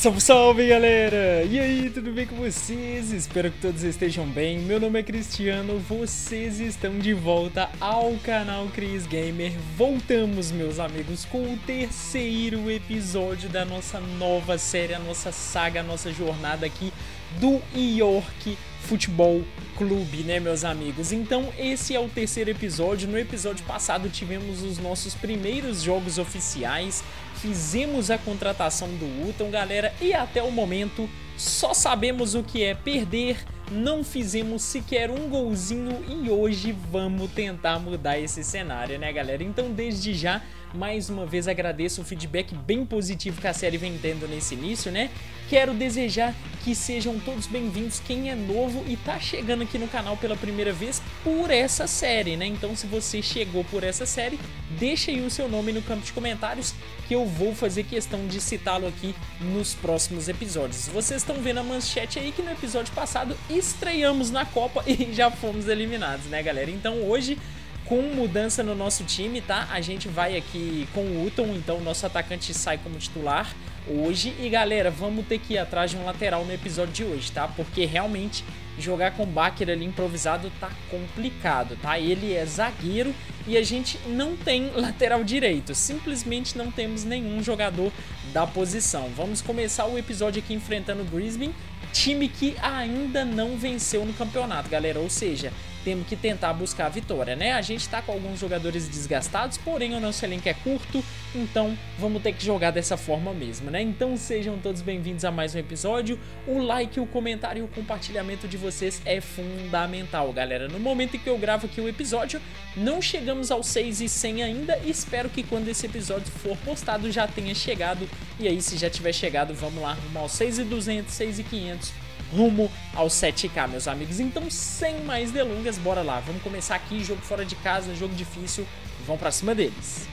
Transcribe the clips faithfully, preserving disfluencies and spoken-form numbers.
Salve, salve, galera! E aí, tudo bem com vocês? Espero que todos estejam bem. Meu nome é Cristiano, vocês estão de volta ao canal Cris Gamer. Voltamos, meus amigos, com o terceiro episódio da nossa nova série, a nossa saga, a nossa jornada aqui do York Futebol Clube, né, meus amigos? Então esse é o terceiro episódio. No episódio passado tivemos os nossos primeiros jogos oficiais, fizemos a contratação do Hutton, galera, e até o momento só sabemos o que é perder, não fizemos sequer um golzinho e hoje vamos tentar mudar esse cenário, né, galera? Então desde já, mais uma vez agradeço o feedback bem positivo que a série vem tendo nesse início, né? Quero desejar que sejam todos bem-vindos quem é novo e tá chegando aqui no canal pela primeira vez por essa série, né? Então se você chegou por essa série, deixa aí o seu nome no campo de comentários que eu vou fazer questão de citá-lo aqui nos próximos episódios. Vocês estão vendo a manchete aí que no episódio passado estreamos na Copa e já fomos eliminados, né, galera? Então hoje, com mudança no nosso time, tá? A gente vai aqui com o Hutton, então o nosso atacante sai como titular hoje. E galera, vamos ter que ir atrás de um lateral no episódio de hoje, tá? Porque realmente jogar com o Bakker ali improvisado tá complicado, tá? Ele é zagueiro e a gente não tem lateral direito, simplesmente não temos nenhum jogador da posição. Vamos começar o episódio aqui enfrentando o Brisbane, time que ainda não venceu no campeonato, galera, ou seja, temos que tentar buscar a vitória, né? A gente tá com alguns jogadores desgastados, porém o nosso elenco é curto, então vamos ter que jogar dessa forma mesmo, né? Então sejam todos bem-vindos a mais um episódio. O like, o comentário e o compartilhamento de vocês é fundamental, galera. No momento em que eu gravo aqui o episódio, não chegamos aos seis e cem ainda, espero que quando esse episódio for postado já tenha chegado, e aí se já tiver chegado, vamos lá arrumar os seis mil e duzentos, seis mil e quinhentos, rumo aos sete K, meus amigos. Então, sem mais delongas, bora lá. Vamos começar aqui, jogo fora de casa, jogo difícil. Vamos pra cima deles.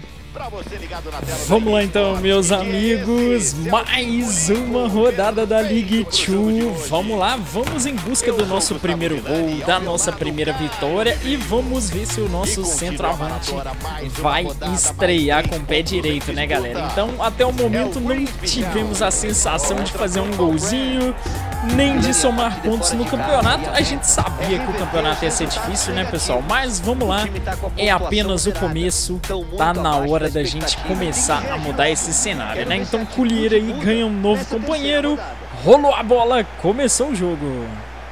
Vamos lá então, meus amigos, mais uma rodada da League dois. Vamos lá, vamos em busca do nosso primeiro gol, da nossa primeira vitória e vamos ver se o nosso centroavante vai estrear com o pé direito, né, galera? Então, até o momento não tivemos a sensação de fazer um golzinho, nem de somar pontos no campeonato. A gente sabia que o campeonato ia ser difícil, né, pessoal? Mas vamos lá, é apenas o começo, tá na hora da gente começar a mudar esse cenário, né? Então Collier aí ganha um novo companheiro, rolou a bola, começou o jogo.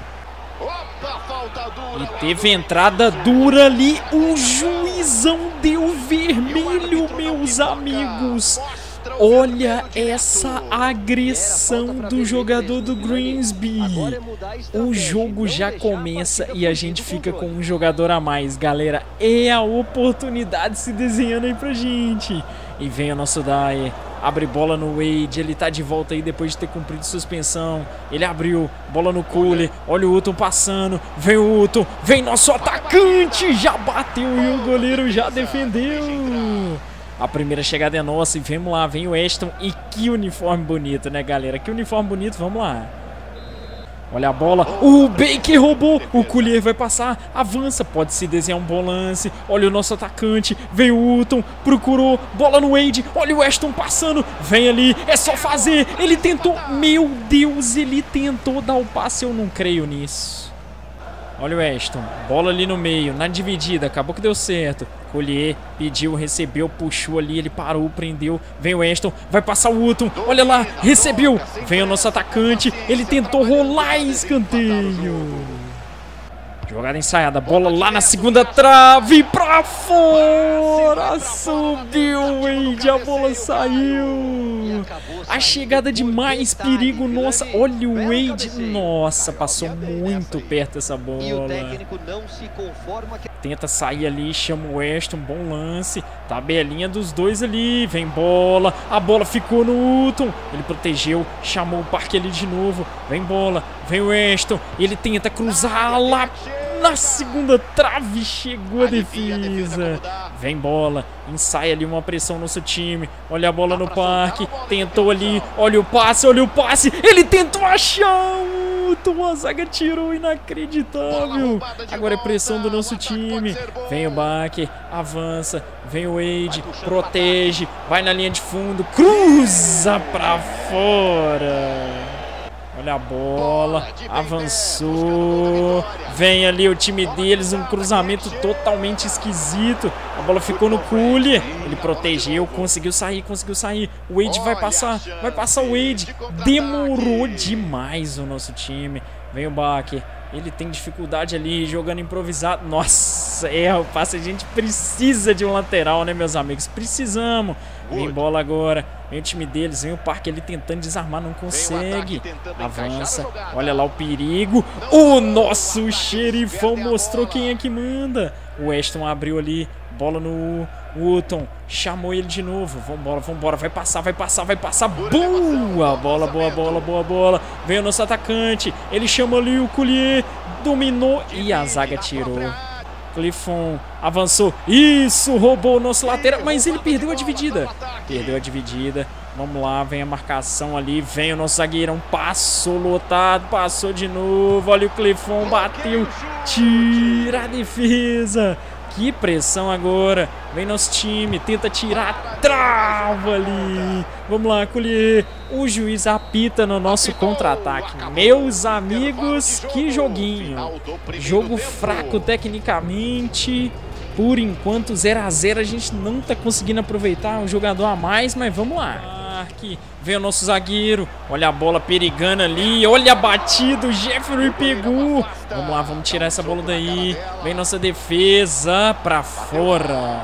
E teve entrada dura ali, o juizão deu vermelho, meus amigos. Olha essa agressão do jogador do Grimsby. O jogo já começa e a gente fica com um jogador a mais, galera. É a oportunidade se desenhando aí pra gente. E vem o nosso Dyer. Abre bola no Wade, ele tá de volta aí depois de ter cumprido suspensão. Ele abriu, bola no Cole. Olha o Hutton passando, vem o Hutton, vem nosso atacante. Já bateu e o goleiro já defendeu. A primeira chegada é nossa e vamos lá, vem o Ashton. E que uniforme bonito, né, galera? Que uniforme bonito, vamos lá. Olha a bola, o Baker roubou, o Collier vai passar, avança, pode se desenhar um bom lance. Olha o nosso atacante, vem o Hutton, procurou, bola no Wade, olha o Ashton passando, vem ali, é só fazer, ele tentou, meu Deus, ele tentou dar o passe, eu não creio nisso. Olha o Ashton, bola ali no meio, na dividida, acabou que deu certo. Collier pediu, recebeu, puxou ali, ele parou, prendeu. Vem o Ashton, vai passar o Hutton, olha lá, recebeu. Vem o nosso atacante, ele tentou rolar em escanteio. Jogada ensaiada, bola lá na segunda trave, pra fora, subiu o Wade, a bola saiu. A chegada de mais perigo, nossa, olha o Wade, nossa, passou muito perto essa bola. Tenta sair ali, chama o Ashton, bom lance, tabelinha dos dois ali, vem bola, a bola ficou no Hutton, ele protegeu, chamou o Parque ali de novo, vem bola, vem o Ashton, ele tenta cruzar lá na segunda trave, chegou a defesa, vem bola, ensaia ali uma pressão no nosso time, olha a bola no Parque, tentou ali, olha o passe, olha o passe, ele tentou achar o Hutton, a zaga tirou, inacreditável. Agora é pressão do nosso time. Vem o Baker, avança, vem o Wade, protege, vai na linha de fundo, cruza pra fora. Olha a bola, avançou, vem ali o time deles, um cruzamento totalmente esquisito. A bola ficou no Cooley, ele protegeu, conseguiu sair, conseguiu sair. O Wade vai passar, vai passar o Wade. Demorou demais o nosso time. Vem o Baker, ele tem dificuldade ali, jogando improvisado. Nossa, é o passe, a gente precisa de um lateral, né, meus amigos? Precisamos. Vem bola agora, vem o time deles, vem o Parque ali tentando desarmar, não consegue. Avança, olha lá o perigo. O nosso xerifão mostrou quem é que manda. O Weston abriu ali, bola no Hutton, chamou ele de novo. Vambora, vambora, vai passar, vai passar, vai passar. Boa bola, boa bola, boa bola. Vem o nosso atacante, ele chama ali o Collier, dominou e a zaga tirou. Clifton avançou, isso, roubou o nosso lateral, mas ele perdeu a dividida. Perdeu a dividida, vamos lá, vem a marcação ali, vem o nosso zagueirão, passou lotado, passou de novo, olha o Clifton, bateu, tira a defesa. Que pressão agora, vem nosso time, tenta tirar, trava ali. Vamos lá, Collier, o juiz apita no nosso contra-ataque. Meus amigos, que joguinho. Jogo fraco tecnicamente. Por enquanto, zero a zero, a gente não tá conseguindo aproveitar um jogador a mais, mas vamos lá. Aqui vem o nosso zagueiro, olha a bola perigando ali, olha a batida, o Jeffrey pegou. Vamos lá, vamos tirar essa bola daí. Vem nossa defesa pra fora.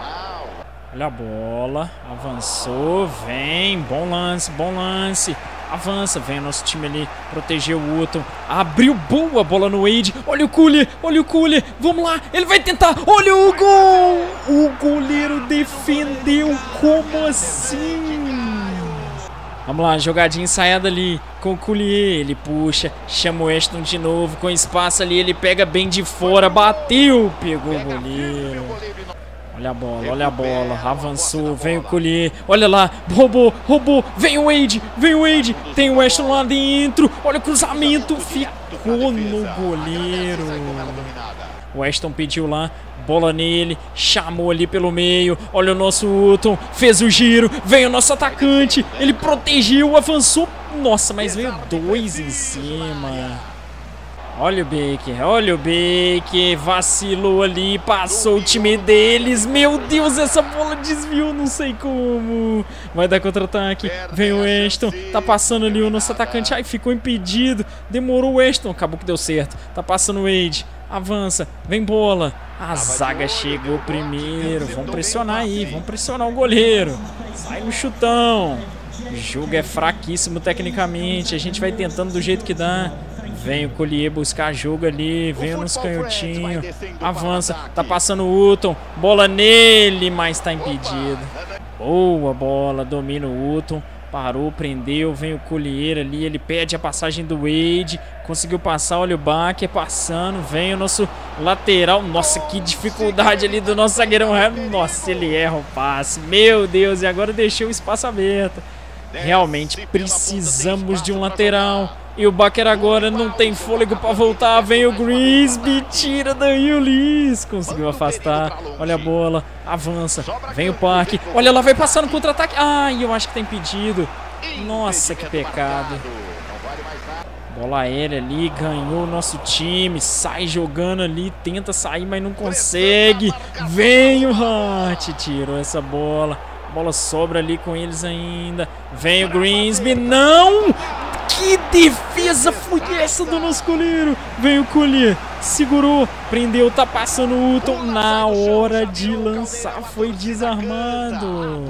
Olha a bola, avançou, vem, bom lance, bom lance. Avança, vem o nosso time ali, protegeu o Hutton, abriu boa bola no Wade, olha o Cooley, olha o Cooley, vamos lá, ele vai tentar, olha o gol! O goleiro defendeu, como assim? Vamos lá, jogadinha ensaiada ali com o Collier, ele puxa, chama o Weston de novo, com espaço ali, ele pega bem de fora, bateu, pegou o goleiro. Olha a bola, olha a bola, avançou, vem o Collier, olha lá, roubou, roubou, vem o Wade, vem o Wade, tem o Weston lá dentro, olha o cruzamento, ficou no goleiro. O Weston pediu lá, bola nele, chamou ali pelo meio, olha o nosso Hutton, fez o giro, vem o nosso atacante, ele protegeu, avançou, nossa, mas veio dois em cima. Olha o Baker, olha o Baker, vacilou ali, passou o time deles, meu Deus, essa bola desviou, não sei como. Vai dar contra-ataque, vem o Weston, tá passando ali o nosso atacante, ai, ficou impedido, demorou o Weston, acabou que deu certo, tá passando o Wade, avança, vem bola, a zaga chegou primeiro, vamos pressionar aí, vamos pressionar o goleiro, sai no chutão, o jogo é fraquíssimo tecnicamente, a gente vai tentando do jeito que dá. Vem o Collier buscar jogo ali, vem nos canhotinhos, avança, tá passando o Hutton, bola nele, mas tá impedido. Boa bola, domina o Hutton, parou, prendeu, vem o Collier ali, ele pede a passagem do Wade, conseguiu passar, olha o Baker passando, vem o nosso lateral, nossa, que dificuldade ali do nosso zagueirão, nossa, ele erra o passe, meu Deus, e agora deixou o espaço aberto. Realmente precisamos de um lateral. E o Baker agora não tem fôlego para voltar. Vem o Grisby, tira daí o Liz. Conseguiu afastar. Olha a bola, avança. Vem o Parque. Olha lá, vai passando contra-ataque. Ai, eu acho que tá impedido. Nossa, que pecado. Bola aérea ali, ganhou o nosso time. Sai jogando ali, tenta sair, mas não consegue. Vem o Hart, tirou essa bola. A bola sobra ali com eles ainda. Vem o Grisby, não! Que defesa foi essa do nosso goleiro? Vem o Collier, segurou, prendeu, tá passando o Hutton. Na hora de lançar foi desarmado.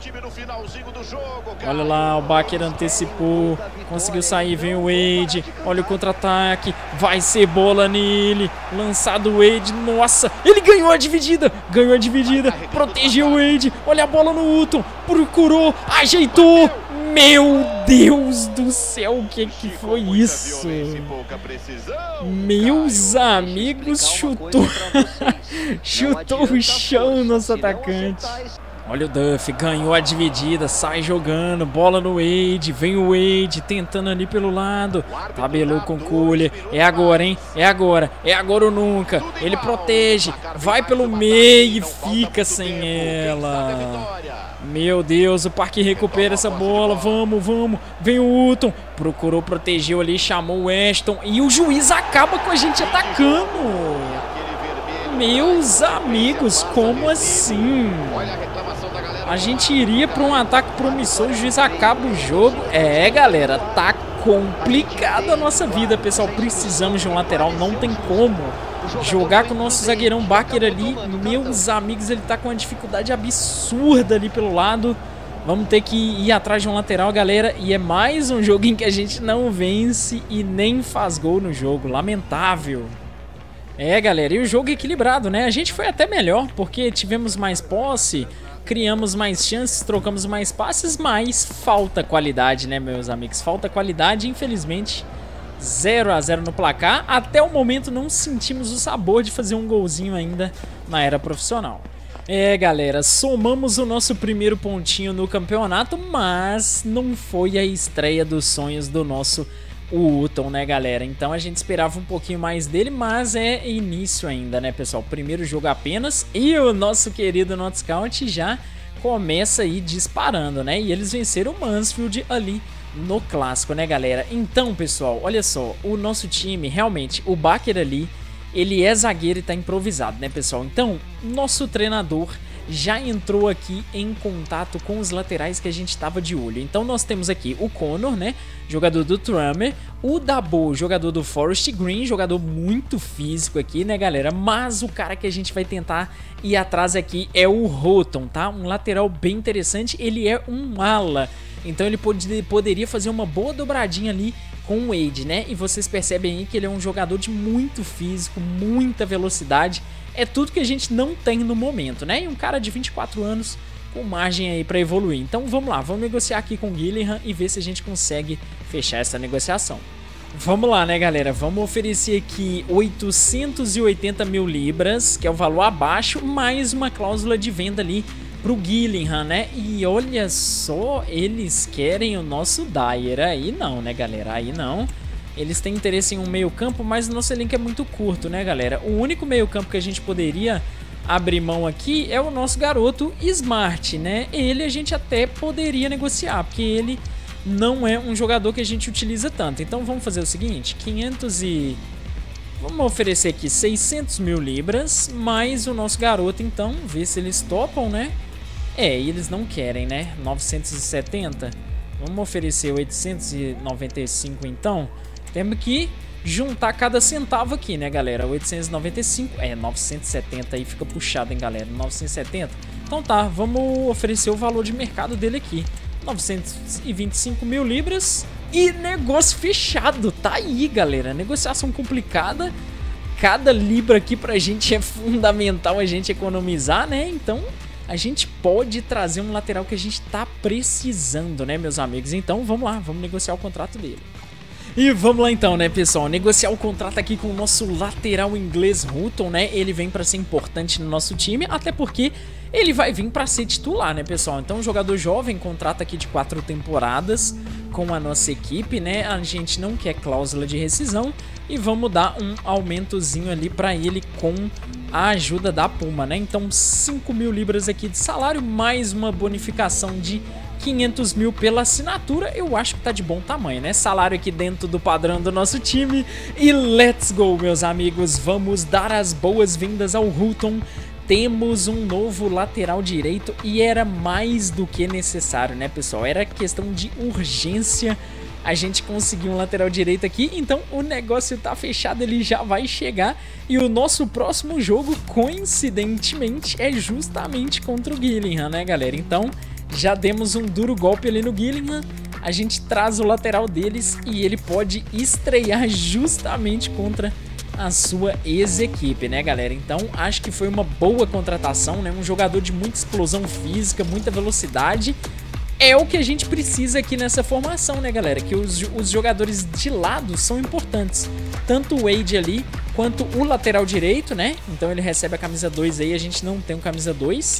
Olha lá, o Baker antecipou, conseguiu sair, vem o Wade. Olha o contra-ataque, vai ser bola nele. Lançado o Wade, nossa, ele ganhou a dividida, ganhou a dividida, protegeu o Wade. Olha a bola no Hutton, procurou, ajeitou. Meu Deus do céu, o que que foi isso? Meus amigos, chutou chutou o chão nosso atacante. Olha o Duff, ganhou a dividida, sai jogando, bola no Wade, vem o Wade tentando ali pelo lado, tabelou com Cooler, é agora, hein, é agora, é agora ou nunca, ele protege, vai pelo meio e fica sem ela. Meu Deus, o Parque recupera essa bola, vamos, vamos, vem o Hutton, procurou, protegeu ali, chamou o Ashton e o juiz acaba com a gente atacando. Meus amigos, como assim? A gente iria para um ataque promissor, o juiz acaba o jogo. É, galera, tá complicada a nossa vida, pessoal. Precisamos de um lateral, não tem como jogar com o nosso zagueirão Baker ali. Meus amigos, ele tá com uma dificuldade absurda ali pelo lado. Vamos ter que ir atrás de um lateral, galera. E é mais um jogo em que a gente não vence e nem faz gol no jogo. Lamentável. É, galera, e o jogo equilibrado, né? A gente foi até melhor, porque tivemos mais posse, criamos mais chances, trocamos mais passes, mas falta qualidade, né, meus amigos? Falta qualidade, infelizmente, zero a zero no placar. Até o momento não sentimos o sabor de fazer um golzinho ainda na era profissional. É, galera, somamos o nosso primeiro pontinho no campeonato, mas não foi a estreia dos sonhos do nosso o Hutton, né, galera? Então a gente esperava um pouquinho mais dele, mas é início ainda, né, pessoal? Primeiro jogo apenas e o nosso querido Not Scout já começa aí disparando, né? E eles venceram o Mansfield ali no clássico, né, galera? Então, pessoal, olha só, o nosso time, realmente, o Baker ali, ele é zagueiro e tá improvisado, né, pessoal? Então, nosso treinador já entrou aqui em contato com os laterais que a gente estava de olho. Então nós temos aqui o Connor, né, jogador do Trummer, o Dabo, jogador do Forest Green, jogador muito físico aqui, né, galera, mas o cara que a gente vai tentar ir atrás aqui é o Hutton, tá, um lateral bem interessante, ele é um ala, então ele pode, poderia fazer uma boa dobradinha ali com o Wade, né, e vocês percebem aí que ele é um jogador de muito físico, muita velocidade. É tudo que a gente não tem no momento, né? E um cara de vinte e quatro anos com margem aí para evoluir. Então vamos lá, vamos negociar aqui com o Gillingham e ver se a gente consegue fechar essa negociação. Vamos lá, né, galera? Vamos oferecer aqui oitocentos e oitenta mil libras, que é o valor abaixo, mais uma cláusula de venda ali pro Gillingham, né? E olha só, eles querem o nosso Dyer. Aí não, né, galera? Aí não. Eles têm interesse em um meio campo, mas o nosso elenco é muito curto, né, galera? O único meio campo que a gente poderia abrir mão aqui é o nosso garoto Smart, né? Ele a gente até poderia negociar, porque ele não é um jogador que a gente utiliza tanto. Então vamos fazer o seguinte, quinhentos e... Vamos oferecer aqui seiscentos mil libras, mais o nosso garoto, então, ver se eles topam, né? É, e eles não querem, né? novecentos e setenta. Vamos oferecer oitocentos e noventa e cinco, então. Temos que juntar cada centavo aqui, né, galera? oitocentos e noventa e cinco, é, novecentos e setenta aí fica puxado, hein, galera? novecentos e setenta. Então tá, vamos oferecer o valor de mercado dele aqui. novecentos e vinte e cinco mil libras e negócio fechado. Tá aí, galera. Negociação complicada. Cada libra aqui pra gente é fundamental a gente economizar, né? Então a gente pode trazer um lateral que a gente tá precisando, né, meus amigos? Então vamos lá, vamos negociar o contrato dele. E vamos lá então, né, pessoal, negociar o contrato aqui com o nosso lateral inglês Hutton, né? Ele vem para ser importante no nosso time, até porque ele vai vir para ser titular, né, pessoal? Então, um jogador jovem, contrato aqui de quatro temporadas com a nossa equipe, né? A gente não quer cláusula de rescisão e vamos dar um aumentozinho ali para ele com a ajuda da Puma, né? Então, cinco mil libras aqui de salário, mais uma bonificação de quinhentos mil pela assinatura, eu acho que tá de bom tamanho, né? Salário aqui dentro do padrão do nosso time. E let's go, meus amigos. Vamos dar as boas-vindas ao Hutton. Temos um novo lateral direito e era mais do que necessário, né, pessoal? Era questão de urgência a gente conseguir um lateral direito aqui. Então o negócio tá fechado, ele já vai chegar. E o nosso próximo jogo, coincidentemente, é justamente contra o Gillingham, né, galera? Então já demos um duro golpe ali no Gillingham, a gente traz o lateral deles e ele pode estrear justamente contra a sua ex-equipe, né, galera? Então acho que foi uma boa contratação, né? Um jogador de muita explosão física, muita velocidade. É o que a gente precisa aqui nessa formação, né, galera? Que os, os jogadores de lado são importantes. Tanto o Wade ali, quanto o lateral direito, né? Então ele recebe a camisa dois aí, a gente não tem o camisa dois.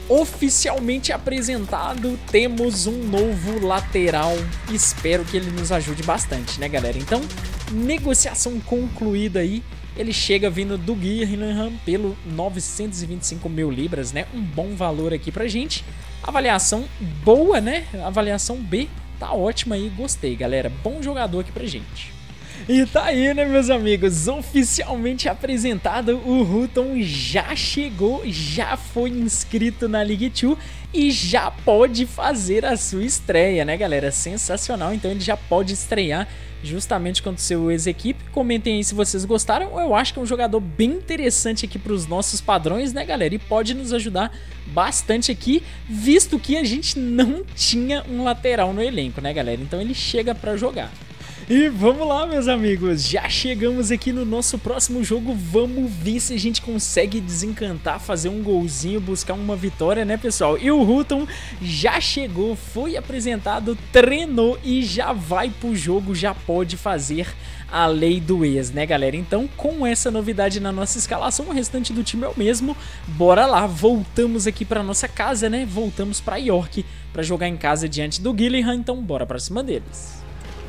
Oficialmente apresentado, temos um novo lateral. Espero que ele nos ajude bastante, né, galera? Então, negociação concluída aí. Ele chega vindo do Guilherme pelo novecentos e vinte e cinco mil libras, né? Um bom valor aqui pra gente. Avaliação boa, né? Avaliação B tá ótima aí, gostei, galera. Bom jogador aqui pra gente. E tá aí, né, meus amigos? Oficialmente apresentado, o Hutton já chegou, já foi inscrito na League dois e já pode fazer a sua estreia, né, galera? Sensacional, então ele já pode estrear justamente contra o seu ex-equipe. Comentem aí se vocês gostaram. Eu acho que é um jogador bem interessante aqui para os nossos padrões, né, galera? E pode nos ajudar bastante aqui, visto que a gente não tinha um lateral no elenco, né, galera? Então ele chega para jogar. E vamos lá, meus amigos, já chegamos aqui no nosso próximo jogo, vamos ver se a gente consegue desencantar, fazer um golzinho, buscar uma vitória, né, pessoal? E o Hutton já chegou, foi apresentado, treinou e já vai pro jogo, já pode fazer a lei do ex, né, galera? Então, com essa novidade na nossa escalação, o restante do time é o mesmo, bora lá, voltamos aqui pra nossa casa, né, voltamos pra York pra jogar em casa diante do Guilherme, então bora pra cima deles.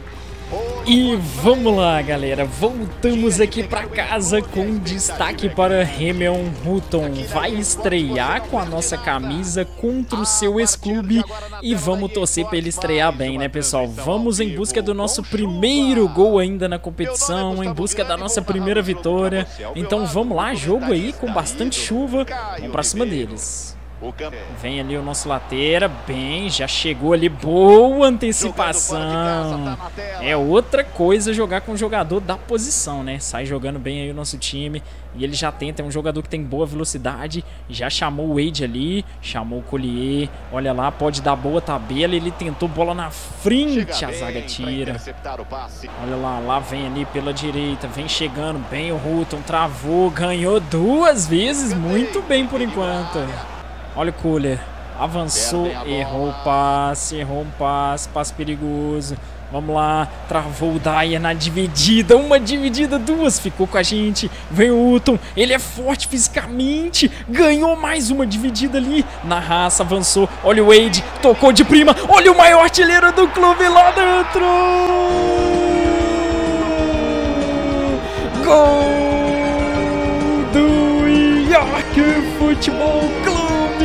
E vamos lá, galera, voltamos aqui para casa com destaque para Hemion Hutton. Vai estrear com a nossa camisa contra o seu ex-clube e vamos torcer para ele estrear bem, né, pessoal? Vamos em busca do nosso primeiro gol ainda na competição, em busca da nossa primeira vitória. Então vamos lá, jogo aí com bastante chuva, vamos para cima deles. Vem ali o nosso lateral, bem, já chegou ali, boa antecipação. É outra coisa jogar com o jogador da posição, né? Sai jogando bem aí o nosso time. E ele já tenta, é um jogador que tem boa velocidade. Já chamou o Wade ali, chamou o Collier. Olha lá, pode dar boa tabela. Ele tentou bola na frente, a zaga tira. Olha lá, lá vem ali pela direita, vem chegando bem o Hutton, travou, ganhou duas vezes, muito bem por enquanto. Olha o Kohler, avançou, errou o passe, errou um passe, passe perigoso. Vamos lá, travou o Dyer na dividida, uma dividida, duas, ficou com a gente. Vem o Hutton, ele é forte fisicamente, ganhou mais uma dividida ali. Na raça, avançou, olha o Wade, tocou de prima, olha o maior artilheiro do clube lá dentro. Gol do York Futebol Clube!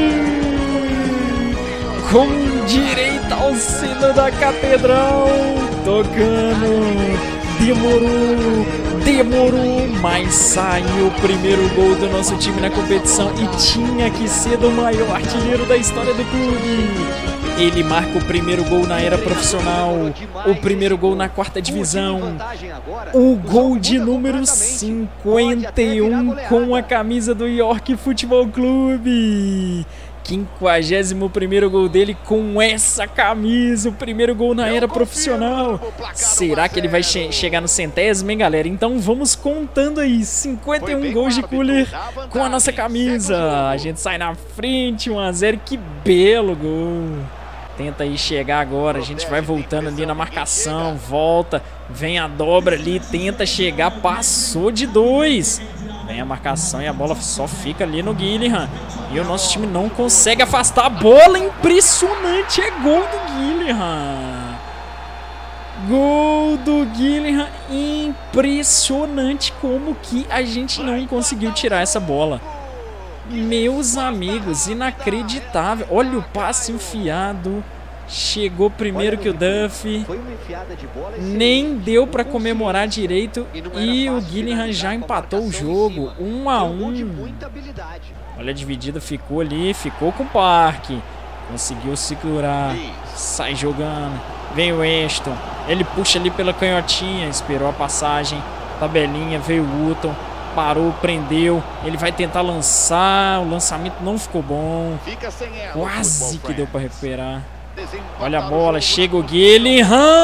Com direito ao sino da catedral, tocando, demorou, demorou, mas saiu o primeiro gol do nosso time na competição e tinha que ser do maior artilheiro da história do clube. Ele marca o primeiro gol na era profissional, o primeiro gol na quarta divisão, o gol de número cinquenta e um com a camisa do York Futebol Clube. quinquagésimo primeiro gol dele com essa camisa, o primeiro gol na era profissional. Será que ele vai che chegar no centésimo, hein, galera? Então vamos contando aí, cinquenta e um gols de Kohler com a nossa camisa. A gente sai na frente, um a zero, que belo gol. Tenta aí chegar agora, a gente vai voltando ali na marcação, volta, vem a dobra ali, tenta chegar, passou de dois. Vem a marcação e a bola só fica ali no Guilherme. E o nosso time não consegue afastar a bola. Impressionante, é gol do Guilherme. Gol do Guilherme. Impressionante como que a gente não conseguiu tirar essa bola. Meus amigos, inacreditável. Olha o passe enfiado. Chegou primeiro que o Duff, nem deu para comemorar direito e o Guilherme já empatou o jogo, um a um. Olha a dividida, ficou ali, ficou com o Parque, conseguiu segurar, sai jogando, vem o Weston, ele puxa ali pela canhotinha, esperou a passagem, tabelinha, veio o Hutton, parou, prendeu, ele vai tentar lançar, o lançamento não ficou bom, quase que deu para recuperar. Olha a bola, chega o Guilherme,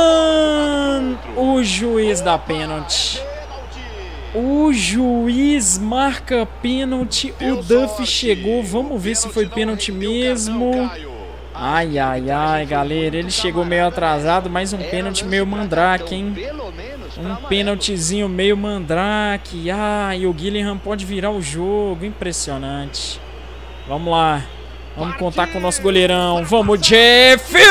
o juiz dá pênalti. O juiz marca pênalti, o Duff chegou, vamos ver se foi pênalti mesmo. Ai, ai, ai, galera, ele chegou meio atrasado, mas um pênalti meio mandrake, hein? Um pênaltizinho meio mandrake. Ai, o Guilherme pode virar o jogo, impressionante. Vamos lá. Vamos contar com o nosso goleirão. Vamos, Jeffrey!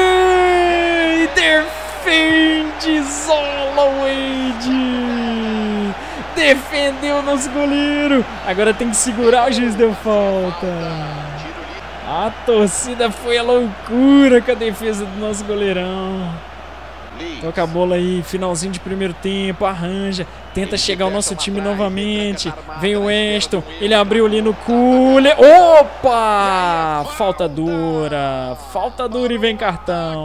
Defende Zola Wade! Defendeu o nosso goleiro. Agora tem que segurar, o juiz deu falta. A torcida foi a loucura com a defesa do nosso goleirão. Toca a bola aí, finalzinho de primeiro tempo, arranja, tenta chegar o nosso time novamente. Vem o Weston, ele abriu ali no Cooler. Opa! Falta dura, falta dura e vem cartão.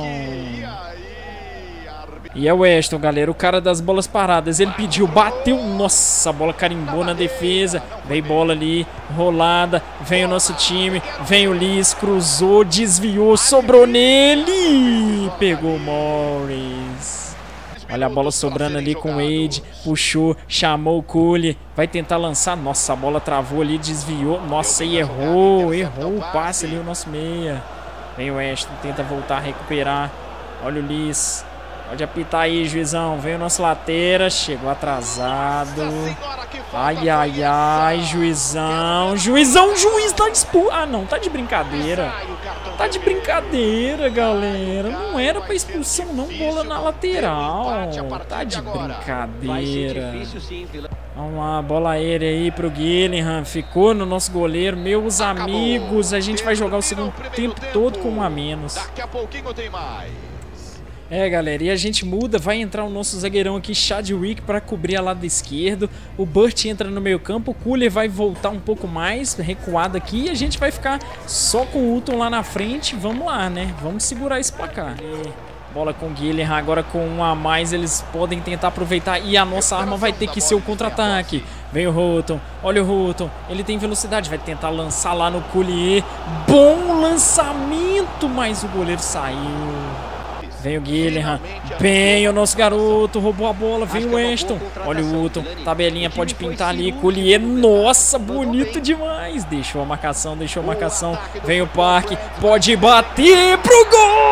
E é o Weston, galera, o cara das bolas paradas. Ele pediu, bateu, nossa, a bola carimbou na defesa. Vem bola ali, rolada. Vem o nosso time, vem o Liz, cruzou, desviou, sobrou nele. Pegou o Morris. Olha a bola sobrando ali com o Wade. Puxou, chamou o Cole. Vai tentar lançar, nossa, a bola travou ali, desviou. Nossa, e errou, errou o passe ali o nosso meia. Vem o Weston, tenta voltar a recuperar. Olha o Liz. Pode apitar aí, juizão. Vem o nosso lateira. Chegou atrasado. Ai, ai, ai, juizão. Juizão, juiz tá disputa. Ah, não. Tá de brincadeira. Tá de brincadeira, galera. Não era pra expulsão, não. Bola na lateral. Tá de brincadeira. Vamos lá, bola aérea aí pro Gillingham. Ficou no nosso goleiro. Meus amigos, a gente vai jogar o segundo tempo todo com um a menos. Daqui a pouquinho tem mais. É, galera, e a gente muda, vai entrar o nosso zagueirão aqui, Chadwick, para cobrir a lado esquerdo. O Burt entra no meio campo, o Cooler vai voltar um pouco mais, recuado aqui. E a gente vai ficar só com o Hutton lá na frente. Vamos lá, né? Vamos segurar esse placar. E bola com o Gillingham, agora com um a mais, eles podem tentar aproveitar. E a nossa arma vai ter que ser o contra-ataque. Vem o Hutton, olha o Hutton, ele tem velocidade, vai tentar lançar lá no Collier. Bom lançamento, mas o goleiro saiu. Vem o Gillingham, bem o nosso garoto, roubou a bola, vem o Weston. Olha o Hutton, tabelinha pode pintar ali, Collier, nossa, bonito demais. Deixou a marcação, deixou a marcação, vem o Parque, pode bater pro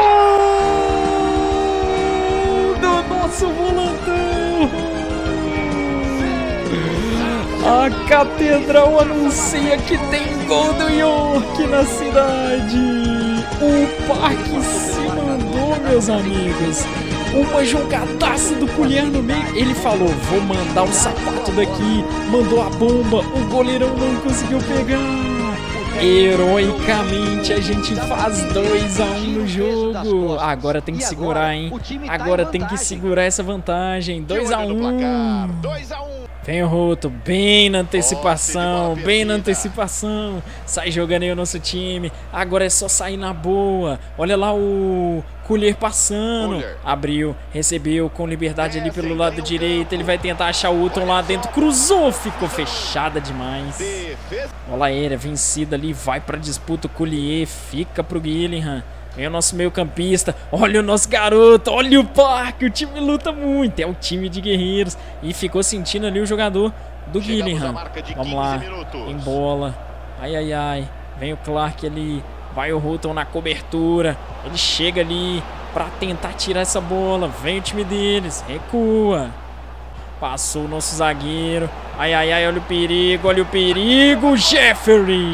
gol do nosso volantão. A Catedral anuncia que tem gol do York na cidade. O Parque se mandou, meus amigos. Uma jogadaça do Collier no meio. Ele falou, vou mandar o sapato daqui. Mandou a bomba. O goleirão não conseguiu pegar. Heroicamente a gente faz dois a um no jogo. Agora tem que segurar, hein? Agora tem que segurar essa vantagem. dois a um. Vem o Hutton, bem na antecipação, bem na antecipação. Sai jogando aí o nosso time. Agora é só sair na boa. Olha lá o Collier passando. Abriu, recebeu com liberdade ali pelo lado direito. Ele vai tentar achar o Hutton lá dentro. Cruzou, ficou fechada demais. Bola aérea, vencida ali. Vai pra disputa o Collier. Fica pro Gillingham. Vem o nosso meio campista, olha o nosso garoto, olha o Parque, o time luta muito, é o time de guerreiros. E ficou sentindo ali o jogador do Gillingham. Vamos lá, em bola, ai ai ai, vem o Clark ali, vai o Hutton na cobertura. Ele chega ali pra tentar tirar essa bola, vem o time deles, recua. Passou o nosso zagueiro, ai ai ai, olha o perigo, olha o perigo, Jeffrey.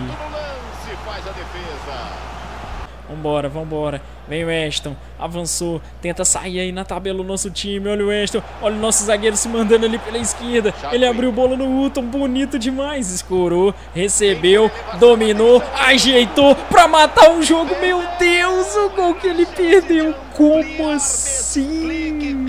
Vambora, vambora. Vem o Weston, avançou, tenta sair aí na tabela o nosso time. Olha o Weston, olha o nosso zagueiro se mandando ali pela esquerda. Ele abriu bola no Hutton, bonito demais. Escorou, recebeu, dominou, ajeitou pra matar um jogo. Meu Deus, o gol que ele perdeu. Como assim?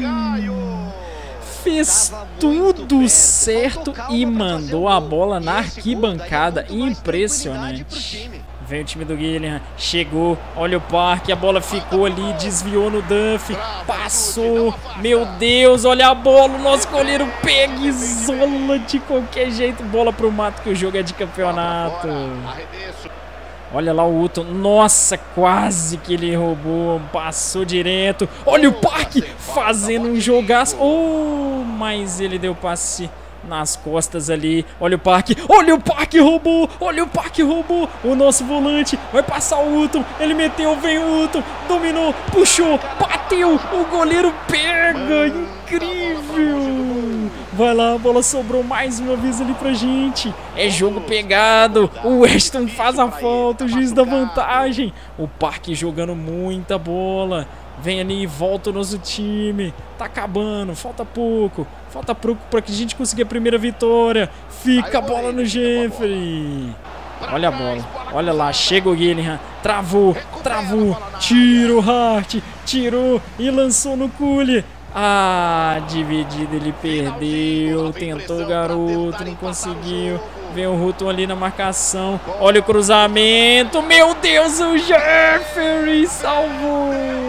Fez tudo certo e mandou a bola na arquibancada. Impressionante. Vem o time do Gillingham, chegou, olha o Parque, a bola ficou ali, desviou no Duff, passou, meu Deus, olha a bola, o nosso goleiro pega e isola de qualquer jeito, bola pro mato que o jogo é de campeonato. Olha lá o Hutton, nossa, quase que ele roubou, passou direto, olha o Parque fazendo um jogaço, oh, mas ele deu passe nas costas ali. Olha o Parque, olha o Parque roubou, olha o Parque roubou. O nosso volante vai passar o Hutton, ele meteu, vem o Hutton, dominou, puxou, bateu, o goleiro pega, incrível. Vai lá, a bola sobrou mais uma vez ali pra gente. É jogo pegado, o Weston faz a falta, o juiz dá vantagem. O Parque jogando muita bola. Vem ali e volta o nosso time. Tá acabando, falta pouco. Falta pouco pra que a gente consiga a primeira vitória. Fica a bola no Jeffrey. Olha a bola, olha lá, chega o Guilherme. Travou, travou. Tira o Hart, tirou e lançou no Cule. Ah, dividido, ele perdeu. Tentou o garoto, não conseguiu. Vem o Hutton ali na marcação. Olha o cruzamento. Meu Deus, o Jeffrey salvou.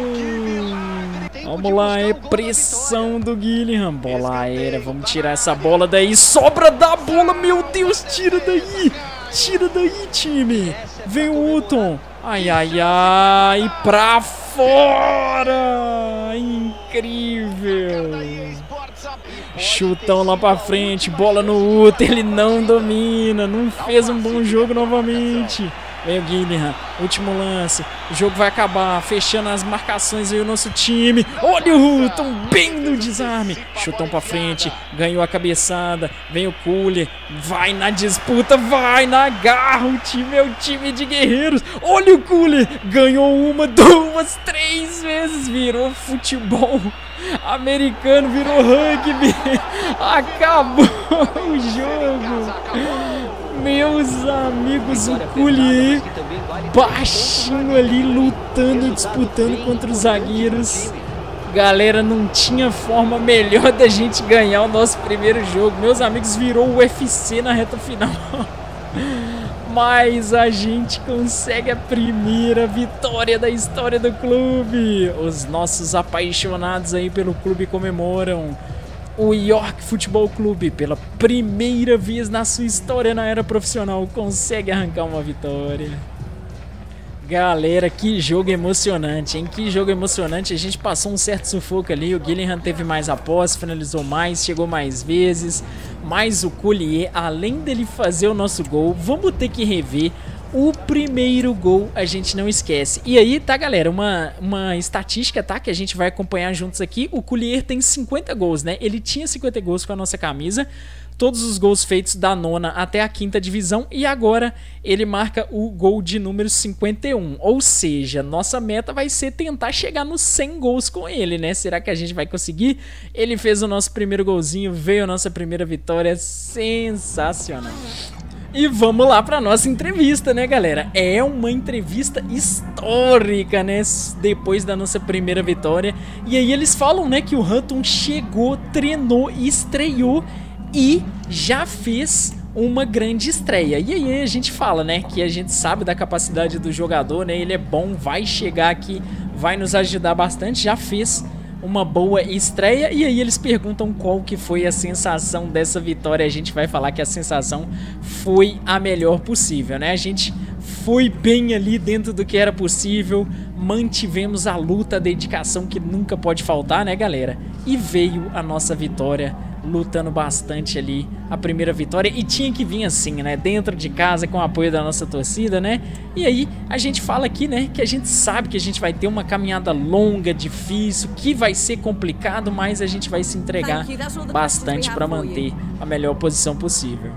Vamos lá, é pressão do Guilherme. Bola aérea, vamos tirar essa bola daí. Sobra da bola, meu Deus, tira daí. Tira daí, time. Vem o Hutton. Ai, ai, ai. Pra fora. Incrível. Chutão lá pra frente. Bola no Hutton. Ele não domina. Não fez um bom jogo novamente. Vem o Guilherme, último lance, o jogo vai acabar, fechando as marcações aí o nosso time. Olha o Hutton, bem no desarme, chutão pra frente, ganhou a cabeçada, vem o Cule, vai na disputa, vai na garra, o time é o time de guerreiros. Olha o Cule, ganhou uma, duas, três vezes, virou futebol americano, virou rugby, acabou o jogo. Meus amigos, o Cule baixinho ali, lutando, disputando contra os zagueiros. Galera, não tinha forma melhor da gente ganhar o nosso primeiro jogo. Meus amigos, virou o U F C na reta final. Mas a gente consegue a primeira vitória da história do clube. Os nossos apaixonados aí pelo clube comemoram. O York Futebol Clube, pela primeira vez na sua história na era profissional, consegue arrancar uma vitória. Galera, que jogo emocionante, hein? Que jogo emocionante. A gente passou um certo sufoco ali. O Guilherme teve mais a posse, finalizou mais, chegou mais vezes. Mas o Collier, além dele fazer o nosso gol, vamos ter que rever. O primeiro gol a gente não esquece. E aí, tá, galera, uma, uma estatística, tá, que a gente vai acompanhar juntos aqui. O Collier tem cinquenta gols, né? Ele tinha cinquenta gols com a nossa camisa. Todos os gols feitos da nona até a quinta divisão. E agora ele marca o gol de número cinquenta e um. Ou seja, nossa meta vai ser tentar chegar nos cem gols com ele, né? Será que a gente vai conseguir? Ele fez o nosso primeiro golzinho, veio a nossa primeira vitória. Sensacional. E vamos lá para nossa entrevista, né, galera? É uma entrevista histórica, né? Depois da nossa primeira vitória. E aí eles falam, né, que o Hutton chegou, treinou, estreou e já fez uma grande estreia. E aí a gente fala, né, que a gente sabe da capacidade do jogador, né? Ele é bom, vai chegar aqui, vai nos ajudar bastante, já fez uma boa estreia. E aí eles perguntam qual que foi a sensação dessa vitória. A gente vai falar que a sensação foi a melhor possível, né? A gente foi bem ali dentro do que era possível, mantivemos a luta, a dedicação que nunca pode faltar, né, galera? E veio a nossa vitória, lutando bastante ali, a primeira vitória, e tinha que vir assim, né, dentro de casa, com o apoio da nossa torcida, né? E aí a gente fala aqui, né, que a gente sabe que a gente vai ter uma caminhada longa, difícil, que vai ser complicado, mas a gente vai se entregar bastante para manter a melhor posição possível.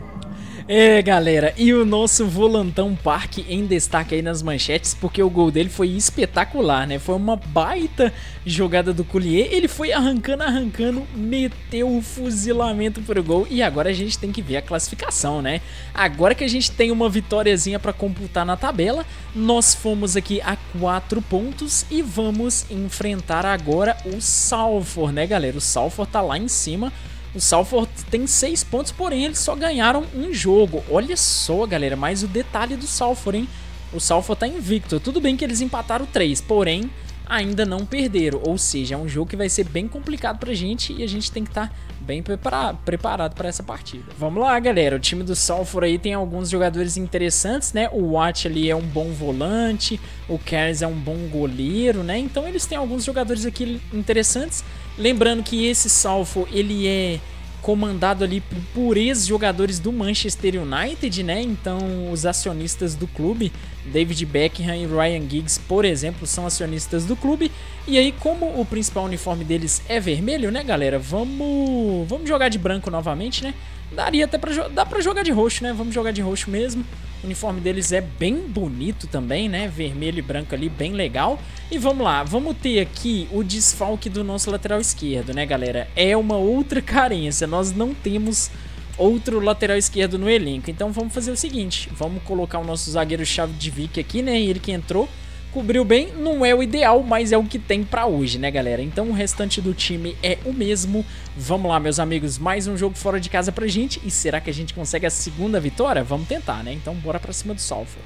É, galera, e o nosso volantão Parque em destaque aí nas manchetes, porque o gol dele foi espetacular, né? Foi uma baita jogada do Collier, ele foi arrancando, arrancando, meteu o fuzilamento pro gol, e agora a gente tem que ver a classificação, né? Agora que a gente tem uma vitóriazinha pra computar na tabela, nós fomos aqui a quatro pontos e vamos enfrentar agora o Salford, né, galera? O Salford tá lá em cima. O Salford tem seis pontos, porém eles só ganharam um jogo. Olha só, galera, mais o detalhe do Salford, hein? O Salford tá invicto. Tudo bem que eles empataram três, porém ainda não perderam. Ou seja, é um jogo que vai ser bem complicado pra gente e a gente tem que estar bem prepara preparado para essa partida. Vamos lá, galera. O time do Salford aí tem alguns jogadores interessantes, né? O Watt ali é um bom volante, o Cairns é um bom goleiro, né? Então eles têm alguns jogadores aqui interessantes. Lembrando que esse Salford, ele é comandado ali por, por ex-jogadores do Manchester United, né? Então, os acionistas do clube, David Beckham e Ryan Giggs, por exemplo, são acionistas do clube. E aí, como o principal uniforme deles é vermelho, né, galera? Vamos, vamos jogar de branco novamente, né? Daria até pra, dá pra jogar de roxo, né? Vamos jogar de roxo mesmo. O uniforme deles é bem bonito também, né? Vermelho e branco ali, bem legal. E vamos lá, vamos ter aqui o desfalque do nosso lateral esquerdo, né, galera? É uma outra carência, nós não temos outro lateral esquerdo no elenco. Então vamos fazer o seguinte, vamos colocar o nosso zagueiro-chave de Vick aqui, né? Ele que entrou, cobriu bem, não é o ideal, mas é o que tem pra hoje, né, galera? Então o restante do time é o mesmo. Vamos lá, meus amigos, mais um jogo fora de casa pra gente. E será que a gente consegue a segunda vitória? Vamos tentar, né? Então bora pra cima do Salford.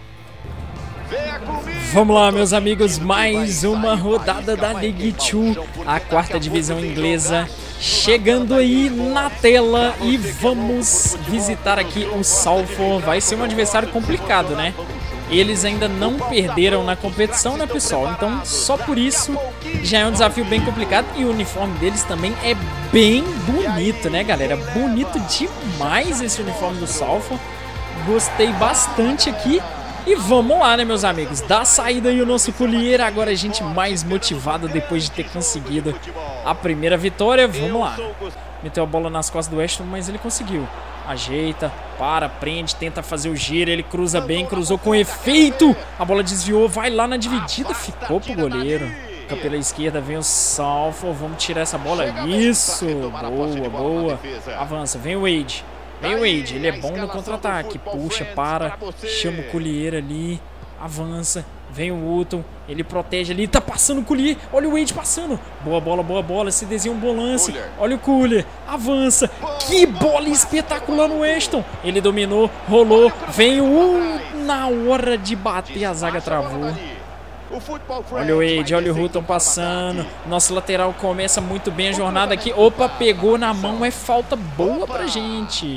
Vamos lá, meus amigos, mais uma rodada da League dois, a quarta divisão inglesa, chegando aí na tela. E vamos visitar aqui o Salford. Vai ser um adversário complicado, né? Eles ainda não perderam na competição, né, pessoal? Então, só por isso já é um desafio bem complicado. E o uniforme deles também é bem bonito, né, galera? Bonito demais esse uniforme do Salford. Gostei bastante aqui. E vamos lá, né, meus amigos? Dá saída aí o nosso Collier. Agora a gente mais motivado depois de ter conseguido a primeira vitória. Vamos lá. Meteu a bola nas costas do Weston, mas ele conseguiu. Ajeita, para, prende, tenta fazer o giro. Ele cruza bem, cruzou com efeito. A bola desviou, vai lá na dividida. Ficou pro goleiro. Fica pela esquerda, vem o Salford. Vamos tirar essa bola. Isso, boa, boa. Avança, vem o Wade. Vem o Wade, ele é bom no contra-ataque. Puxa, para, chama o Collier ali. Avança, vem o Hutton. Ele protege ali, tá passando o Collier. Olha o Wade passando. Boa bola, boa bola, se desenha um bom lance. Olha o Collier, avança. Que bola espetacular no Weston. Ele dominou, rolou. Vem o... Na hora de bater, a zaga travou. Olha o Wade, olha o Hutton passando. Nosso lateral começa muito bem a jornada aqui. Opa, pegou na mão, é falta boa pra gente.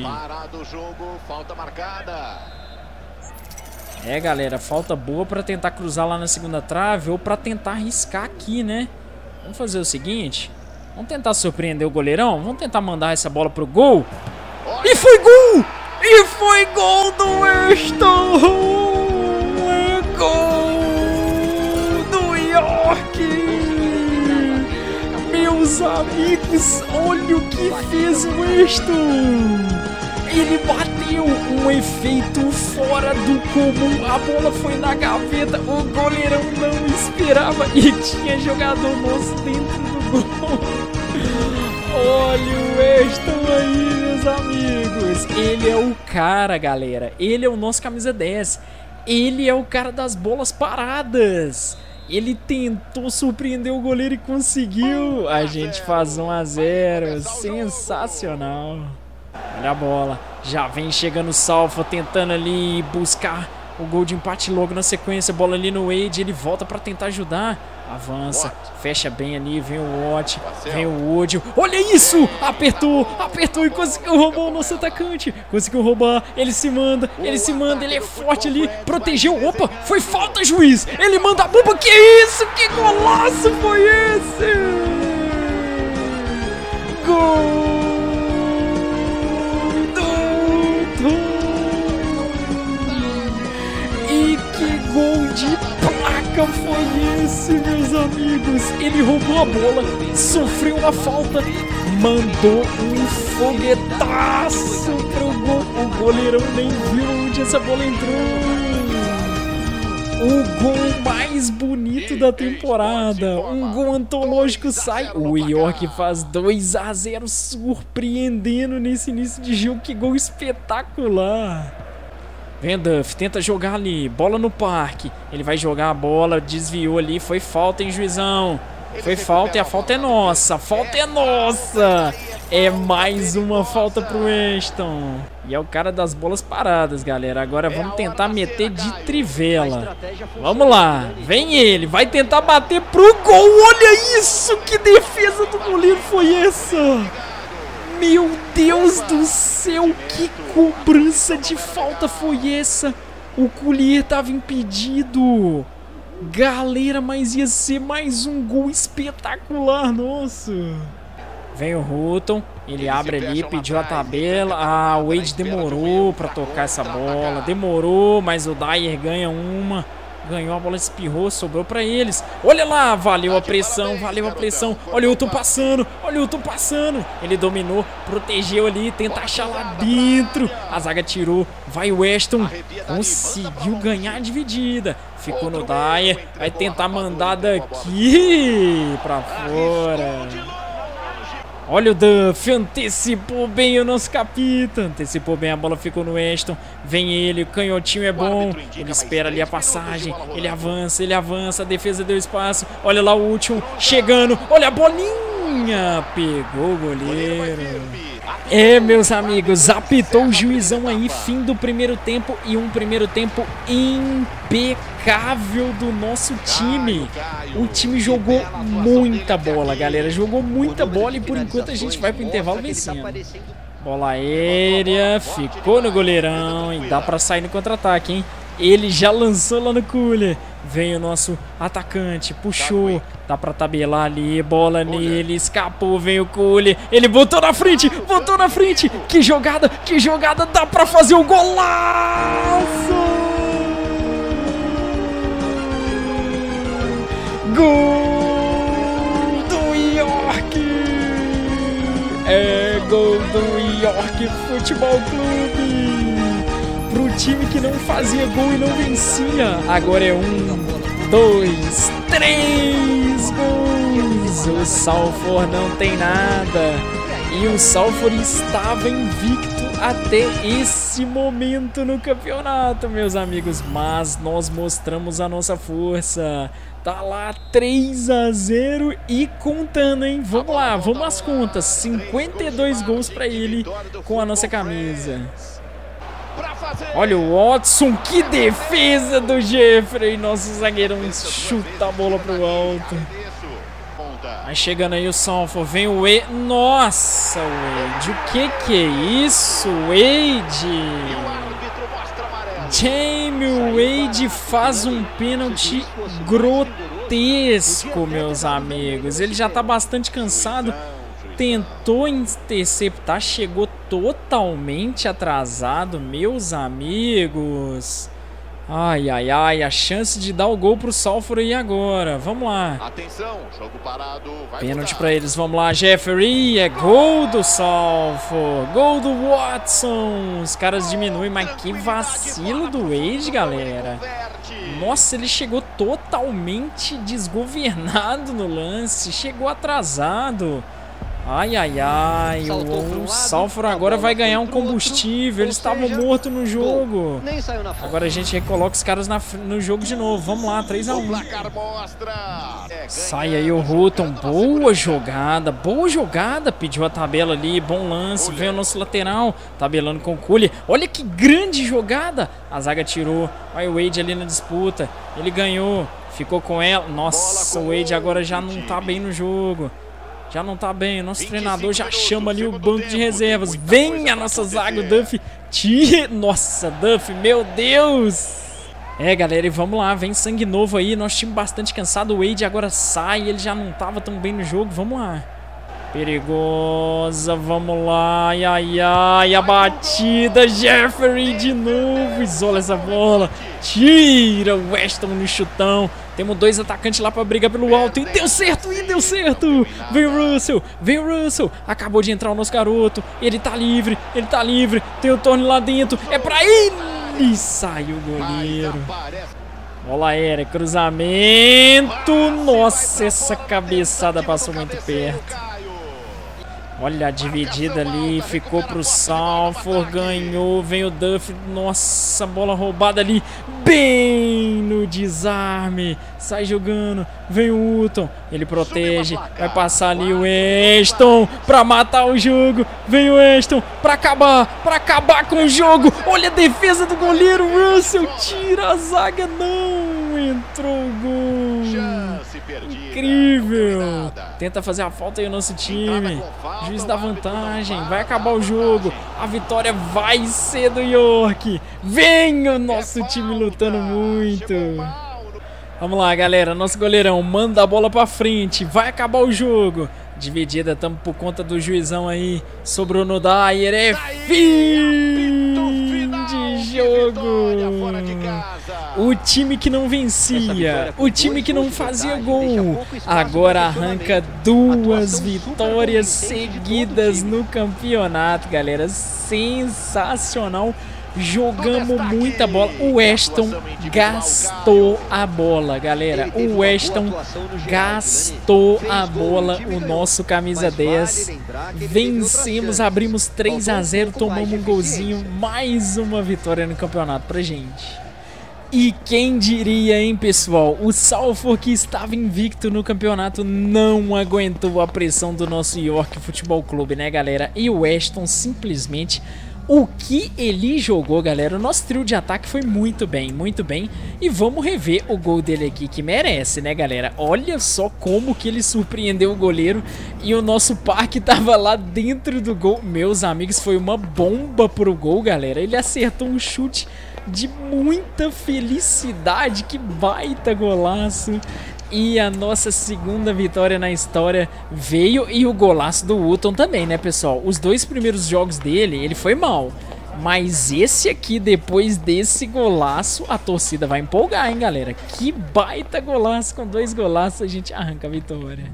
É, galera, falta boa pra tentar cruzar lá na segunda trave ou pra tentar arriscar aqui, né? Vamos fazer o seguinte, vamos tentar surpreender o goleirão. Vamos tentar mandar essa bola pro gol. E foi gol! E foi gol do Weston! É gol! Meus amigos, olha o que fez o Weston. Ele bateu um efeito fora do comum. A bola foi na gaveta. O goleirão não esperava e tinha jogador nosso dentro do gol. Olha o Weston aí, meus amigos. Ele é o cara, galera. Ele é o nosso camisa dez. Ele é o cara das bolas paradas. Ele tentou surpreender o goleiro e conseguiu. A gente faz um a zero. Sensacional. Olha a bola. Já vem chegando o Salford, tentando ali buscar o gol de empate logo na sequência. Bola ali no Wade. Ele volta para tentar ajudar. Avança. Fecha bem ali. Vem o Watt. Vem o Wood. Olha isso! Apertou. Apertou e conseguiu roubar o nosso atacante. Conseguiu roubar. Ele se manda. Ele se manda. Ele é forte ali. Protegeu. Opa! Foi falta, juiz! Ele manda a bomba. Que isso? Que golaço foi esse? Gol! Gol de placa foi esse, meus amigos. Ele roubou a bola, sofreu uma falta, mandou um foguetaço pro gol. O goleirão nem viu onde essa bola entrou. O gol mais bonito da temporada. Um gol antológico sai. O York faz dois a zero, surpreendendo nesse início de jogo. Que gol espetacular. Vem Duff, tenta jogar ali, bola no parque. Ele vai jogar a bola, desviou ali, foi falta, hein, juizão? Foi falta e a falta é nossa, a falta é nossa. É mais uma falta pro Weston. E é o cara das bolas paradas, galera. Agora vamos tentar meter de trivela. Vamos lá, vem ele, vai tentar bater pro gol. Olha isso, que defesa do goleiro foi essa? Meu Deus do céu, que cobrança de falta foi essa? O Collier estava impedido. Galera, mas ia ser mais um gol espetacular, nossa. Vem o Hutton, Ele abre ali, pediu a tabela. Ah, o Wade demorou pra tocar essa bola. Demorou, mas o Dyer ganha uma. Ganhou, a bola espirrou, sobrou pra eles. Olha lá, valeu a pressão, valeu a pressão. Olha o Hilton passando, olha o Hilton passando. Ele dominou, protegeu ali, tenta achar lá dentro. A zaga tirou, vai o Weston. Conseguiu ganhar a dividida. Ficou no Dyer, vai tentar mandar daqui pra fora. Olha o Duff, antecipou bem o nosso capita. Antecipou bem, a bola ficou no Weston. Vem ele, o canhotinho é bom. Ele espera ali a passagem. Ele avança, ele avança. A defesa deu espaço. Olha lá o último chegando. Olha a bolinha. Pegou o goleiro. É, meus amigos, apitou o juizão aí, fim do primeiro tempo e um primeiro tempo impecável do nosso time. O time jogou muita bola, galera, jogou muita bola e por enquanto a gente vai pro intervalo vencendo. Bola aérea, ficou no goleirão e dá pra sair no contra-ataque, hein? Ele já lançou lá no cooler. Vem o nosso atacante, puxou. Dá pra tabelar ali, bola nele, escapou, vem o cooler. Ele botou na frente, botou na frente. Que jogada, que jogada, dá pra fazer o golaço! Gol do York! É gol do York Futebol Clube! Pro time que não fazia gol e não vencia. Agora é um, dois, três gols. O Salford não tem nada. E o Salford estava invicto até esse momento no campeonato, meus amigos. Mas nós mostramos a nossa força. Tá lá três a zero e contando, hein? Vamos lá, vamos às contas. cinquenta e dois gols para ele com a nossa camisa. Olha o Watson, que defesa do Jeffrey. Nosso zagueirão chuta a bola pro alto. Vai chegando aí o Salford, vem o Wade. Nossa, Wade, o que que é isso, Wade? Jamie Wade faz um pênalti grotesco, meus amigos. Ele já tá bastante cansado. Tentou interceptar, chegou totalmente atrasado, meus amigos. Ai, ai, ai, a chance de dar o gol pro Salford aí agora. Vamos lá. Atenção, jogo parado. Pênalti pra eles, vamos lá, Jeffrey. É gol do Salford, gol do Watson. Os caras diminuem, mas que vacilo do Wade, galera. Nossa, ele chegou totalmente desgovernado no lance, chegou atrasado. Ai, ai, ai, o, o Salford agora vai ganhar um combustível. Eles estavam mortos no jogo. Agora a gente recoloca os caras na, no jogo de novo. Vamos lá, três a um. Sai aí o Houghton. Boa jogada, boa jogada. Pediu a tabela ali, bom lance. Vem o nosso lateral, tabelando com o Cooley. Olha que grande jogada. A zaga tirou. Vai o Wade ali na disputa. Ele ganhou, ficou com ela. Nossa, o Wade agora já não tá bem no jogo. Já não tá bem, o nosso treinador já chama ali o banco de reservas. Vem a nossa zaga, o Duff. Tira. Nossa, Duff, meu Deus. É, galera, e vamos lá, vem sangue novo aí. Nosso time bastante cansado, o Wade agora sai. Ele já não tava tão bem no jogo, vamos lá. Perigosa, vamos lá. Ai, ai, ai, a batida. Jeffrey de novo, isola essa bola. Tira o Weston no chutão. Temos dois atacantes lá pra brigar pelo alto. E deu certo, e deu certo. Vem o Russell, vem o Russell. Acabou de entrar o nosso garoto. Ele tá livre, ele tá livre. Tem o Tony lá dentro. É pra ele. Saiu o goleiro. Bola aérea, cruzamento. Nossa, essa cabeçada passou muito perto. Olha a dividida ali, ficou pro Salford, ganhou, vem o Duff, nossa, bola roubada ali, bem no desarme, sai jogando, vem o Houghton, ele protege, vai passar ali o Weston pra matar o jogo, vem o Weston pra acabar, pra acabar com o jogo, olha a defesa do goleiro, Russell tira a zaga, não entrou o gol, incrível, tenta fazer a falta aí o nosso time. Juiz da vantagem, vai acabar o jogo. A vitória vai ser do York. Vem o nosso time lutando muito. Vamos lá, galera, nosso goleirão manda a bola pra frente. Vai acabar o jogo. Dividida, estamos por conta do juizão aí. Sobrou no Dyer. É fim de jogo. O time que não vencia, o time que não fazia gol, agora arranca duas vitórias seguidas no campeonato, galera. Sensacional. Jogamos muita bola. O Weston gastou a bola, galera. O Weston gastou a bola. O nosso camisa dez. Vencemos, abrimos três a zero, tomamos um golzinho. Mais uma vitória no campeonato pra gente. E quem diria, hein, pessoal? O Salford, que estava invicto no campeonato, não aguentou a pressão do nosso York Futebol Clube, né, galera? E o Weston simplesmente... O que ele jogou, galera, o nosso trio de ataque foi muito bem, muito bem. E vamos rever o gol dele aqui, que merece, né, galera? Olha só como que ele surpreendeu o goleiro. E o nosso Parque tava lá dentro do gol. Meus amigos, foi uma bomba pro gol, galera. Ele acertou um chute de muita felicidade. Que baita golaço. E a nossa segunda vitória na história veio, e o golaço do Hutton também, né, pessoal? Os dois primeiros jogos dele, ele foi mal. Mas esse aqui, depois desse golaço, a torcida vai empolgar, hein, galera? Que baita golaço, com dois golaços a gente arranca a vitória.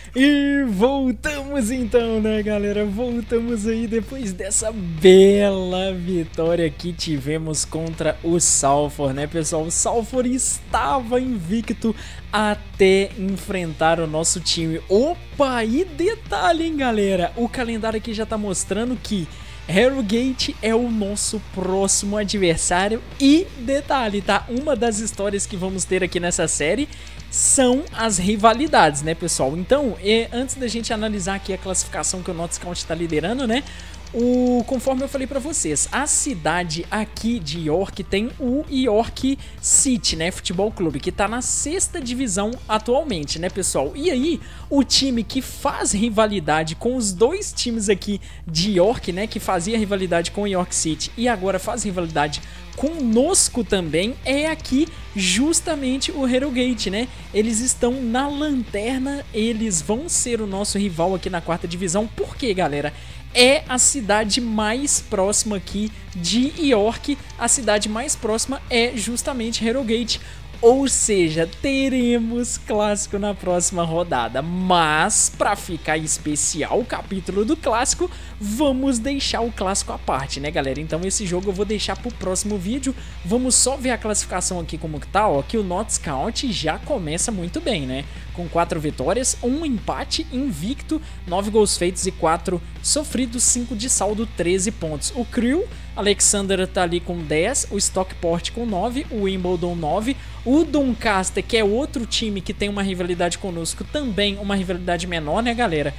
E voltamos então, né, galera? Voltamos aí depois dessa bela vitória que tivemos contra o Salford, né, pessoal? O Salford estava invicto até enfrentar o nosso time. Opa, e detalhe, hein, galera? O calendário aqui já tá mostrando que Harrogate é o nosso próximo adversário. E detalhe, tá? Uma das histórias que vamos ter aqui nessa série são as rivalidades, né, pessoal? Então, é, antes da gente analisar aqui a classificação que o Nottingham está liderando, né? O, conforme eu falei pra vocês, a cidade aqui de York tem o York City, né, Futebol Clube, que tá na sexta divisão atualmente, né, pessoal? E aí, o time que faz rivalidade com os dois times aqui de York, né, que fazia rivalidade com o York City e agora faz rivalidade conosco também, é aqui justamente o Harrogate, né? Eles estão na lanterna, eles vão ser o nosso rival aqui na quarta divisão. Por quê, galera? É a cidade mais próxima aqui de York. A cidade mais próxima é justamente Harrogate. Ou seja, teremos clássico na próxima rodada. Mas, para ficar especial o capítulo do clássico, vamos deixar o clássico à parte, né, galera? Então esse jogo eu vou deixar pro próximo vídeo. Vamos só ver a classificação aqui como que tá, ó. Que o Nottingham já começa muito bem, né? Com quatro vitórias, um empate, invicto, nove gols feitos e quatro sofridos, cinco de saldo, treze pontos. O Crew, Alexander tá ali com dez, o Stockport com nove, o Wimbledon nove, o Doncaster, que é outro time que tem uma rivalidade conosco, também uma rivalidade menor, né, galera?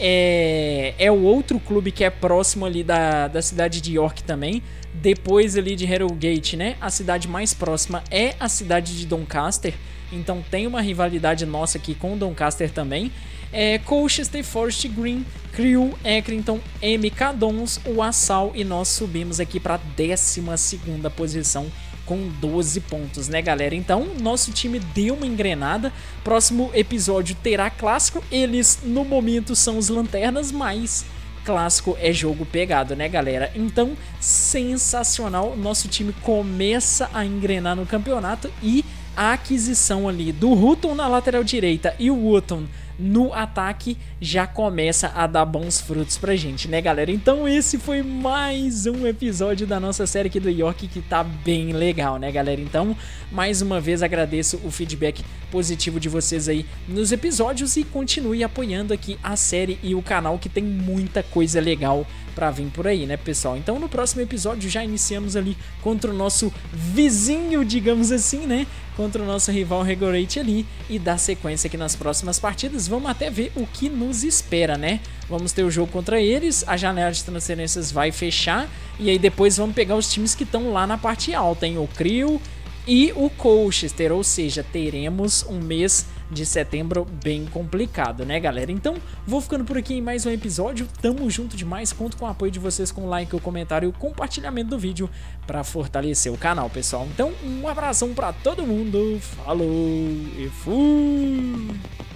É, é o outro clube que é próximo ali da, da cidade de York também. Depois ali de Harrogate, né? A cidade mais próxima é a cidade de Doncaster. Então tem uma rivalidade nossa aqui com o Doncaster também. É, Colchester, Forest Green, Crewe, Accrington, M K Dons, o Assal, e nós subimos aqui para a décima segunda posição com doze pontos, né, galera? Então, nosso time deu uma engrenada. Próximo episódio terá clássico. Eles, no momento, são os lanternas, mas clássico é jogo pegado, né, galera? Então, sensacional. Nosso time começa a engrenar no campeonato e a aquisição ali do Hutton na lateral direita e o Hutton no ataque já começa a dar bons frutos pra gente, né, galera? Então esse foi mais um episódio da nossa série aqui do York, que tá bem legal, né, galera? Então, mais uma vez agradeço o feedback positivo de vocês aí nos episódios e continue apoiando aqui a série e o canal, que tem muita coisa legal pra vir por aí, né, pessoal? Então no próximo episódio já iniciamos ali contra o nosso vizinho, digamos assim, né? Contra o nosso rival Harrogate ali, e dar sequência aqui nas próximas partidas. Vamos até ver o que nos espera, né? Vamos ter o jogo contra eles, a janela de transferências vai fechar, e aí depois vamos pegar os times que estão lá na parte alta, hein? O Crewe e o Colchester, ou seja, teremos um mês de setembro bem complicado, né, galera? Então, vou ficando por aqui em mais um episódio. Tamo junto demais, conto com o apoio de vocês com o like, o comentário e o compartilhamento do vídeo para fortalecer o canal, pessoal. Então, um abração para todo mundo, falou e fui!